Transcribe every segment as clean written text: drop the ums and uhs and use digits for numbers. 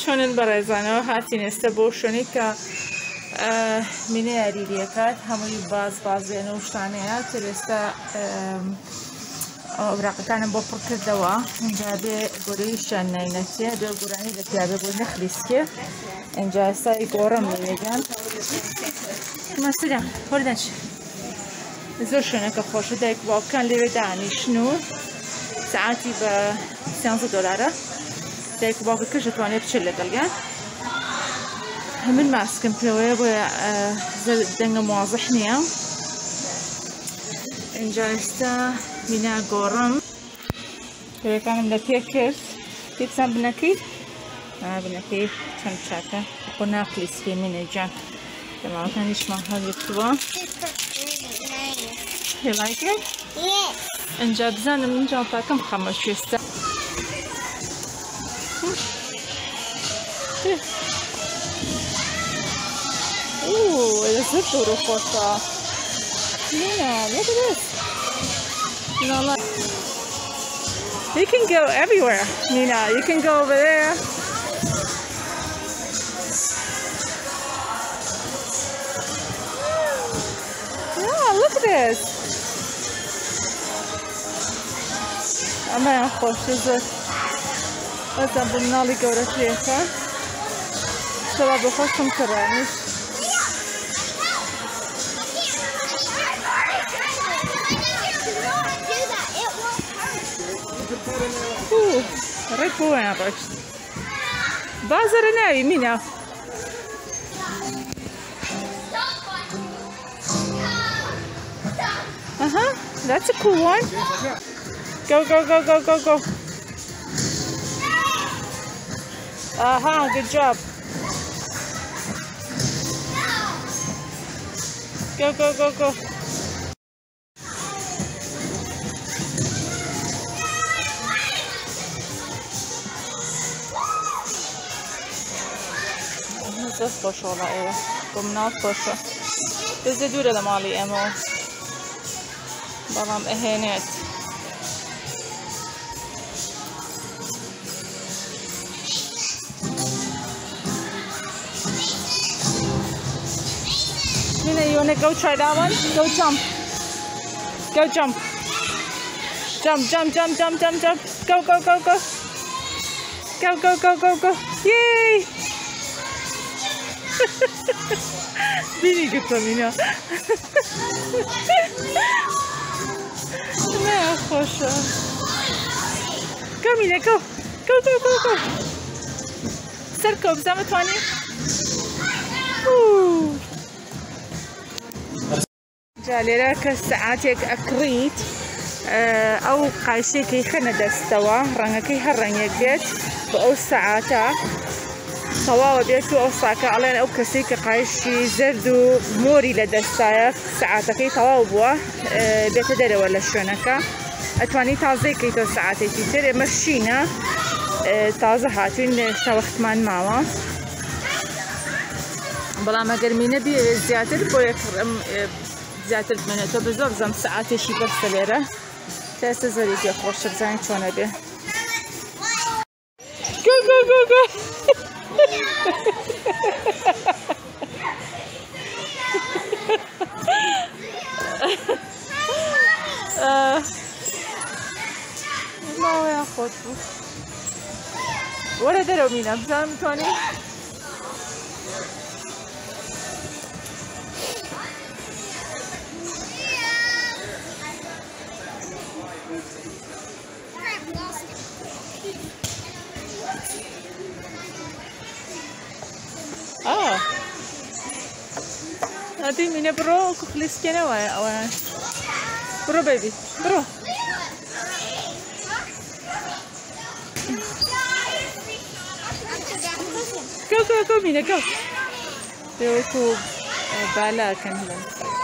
چۆنن بەڕێزانەوە هاتین ئێستا بۆ شوێنەی کە مینە یاریریەکات هەمووی بازێنە و شتانەیە تر ئێستا ئەوراقەکانم بۆ پڕ کردەوە اینجا بێ گۆرەیشیان ناینەتیە دو گۆرانی دەکرابێ بۆ نەخلیسکێ اینجا ئێستا گۆڕم لێگەن مەسیدە وەردەچ زۆر شوێنەکە خۆشە دایک باوکان لێوێ دانیشن و سعاتی بە 13 دۆلارە دایک و باوکە کەش دەتوانێت بچێت لەگەڵیان من ماسکم پێوەیە بۆیە دەنگە موازح نییە اینجا ئێستا مینا گۆڕم پێوەکانم لە پێ کرد پێچان بنەکەی بنەکەی چەند چاکە بۆ ناقلیسکێ مینە جان دەماوەکانیشمان هەڵگرتووە You like it? Yes. اینجا بزانم اینجا پاکەم خەمەش ئێستا Ooh, it is a beautiful stuff. Mina, look at this. You know, like, you can go everywhere, Mina. You can go over there. Yeah, look at this. أما يا خوش زود. بس بنالي جورة ليها. شباب بخشم كرانيش. ريت وين رشت بازر ناوي مينا that's a cool one go good job go زۆر خۆشەوە ئێوە بۆ مناڵ خۆشە دەزێ دوورە لە ماڵی ئێمەوە بەڵام ئەهێنێت Mina, you wanna go try that one? Go jump. Go jump. Jump. Go. Yay! Beni götür Mina. Ne hoş. Go Mina, go. Serko, بزمت وانی. جالێرە کە سەعاتێک ئەکڕیت ئەو قایشێکی خەنە دەستەوە ڕەنگەکەی هەر ڕەنگێک بێت بە ئەو سەعاتە تەواوە بێت و ئەو ساکە ئەڵێن ئەو کەسێک کە قایشی زەرد و مۆری لە دەستایە سەعاتەکەی تەواو بووە بێتە دەرەوە لە شوێنەکە ئەتوانی تازەیکەیتەوە سەعاتێکی تر ئێمە شینە تازە هاتوین تا وەختمان ماوە بەڵام ئەگەر مینە بێ زیاتر بۆ زیاتر بمێنێتەوە بە زۆر بزەم سەعاتێکی بەرسە لێرە تا ئێستا زۆری پێ خۆشە بزانین چۆنە بێ Go. ما يا خوتو ولا درو مينا بزانم توني هذه مينا برو كفلسكينا ويا برو بيبي برو go Mina go بيوكو بالا كنهلن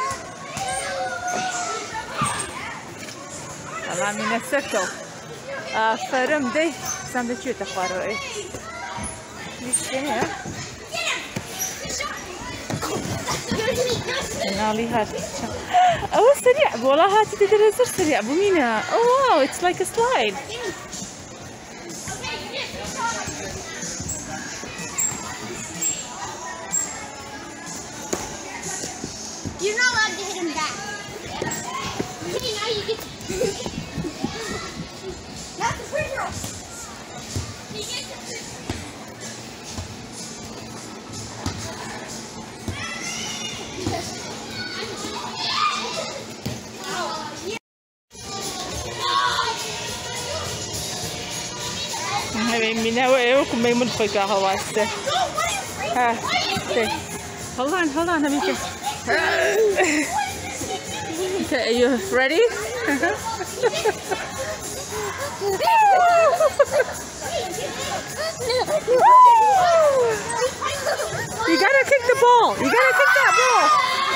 والله مينا سكتو فرم دي ساندويتشو تخوارو ايه فلسكينا نالي هات اوه سريع والله هاتي تقدر تصير سريع ابو مينا اوه واو اتس لايك ا سلايد You're not allowed to hit him back. Okay, now you get. That's the free throw. He gets the free throw. Mina وياكم ما يملخوا هواسته. ها. Hold on, let me just. Okay, are you ready? You gotta kick the ball. You gotta kick that ball.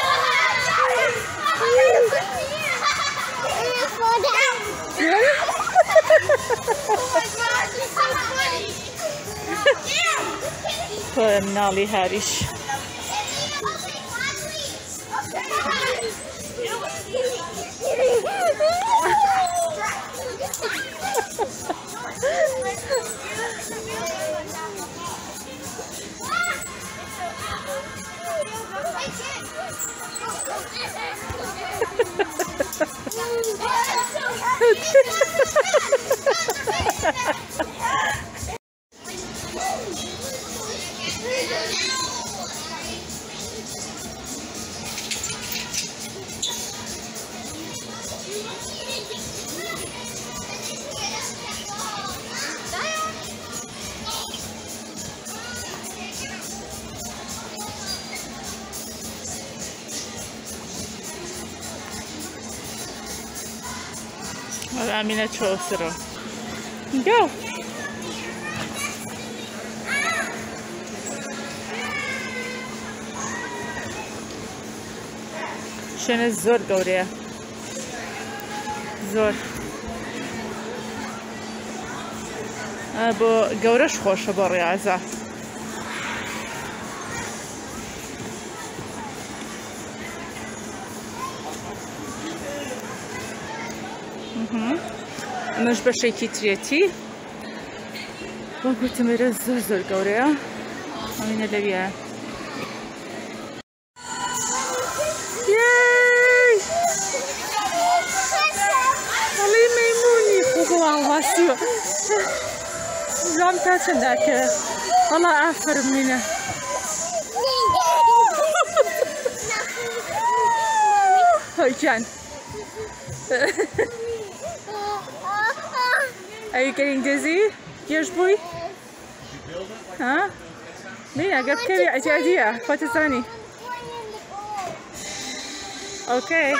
Poor Nali Harish. Mina Chosero. Go! شنو زور قوريه زور بو قورش خوشه بو رياضة مش بشيكي تريتي وقلت مرة زور قوريه ومن اللي بيها Don't touch that kid. Allah after Mina. Hey, Jan. Are you getting dizzy? Yes, boy? Huh? Mina, get Kevin an idea. What is Annie? Okay.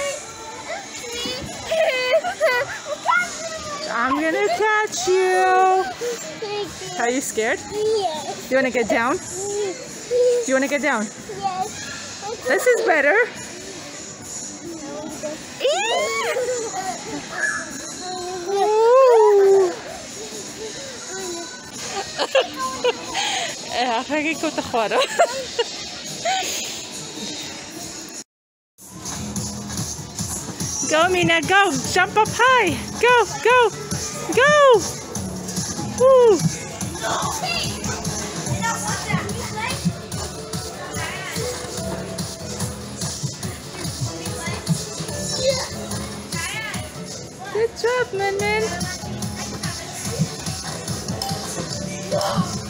I'm gonna catch you. Are you scared? Yes. Do you want to get down? Do you want to get down? Yes. This is better. Go, Mina, go! Jump up high! Go, go, go! Woo! Good job, Min Min.